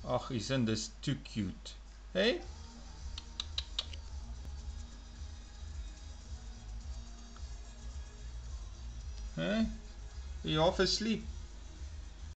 Ach, isn't this too cute? Hey? Hey? Are you half asleep?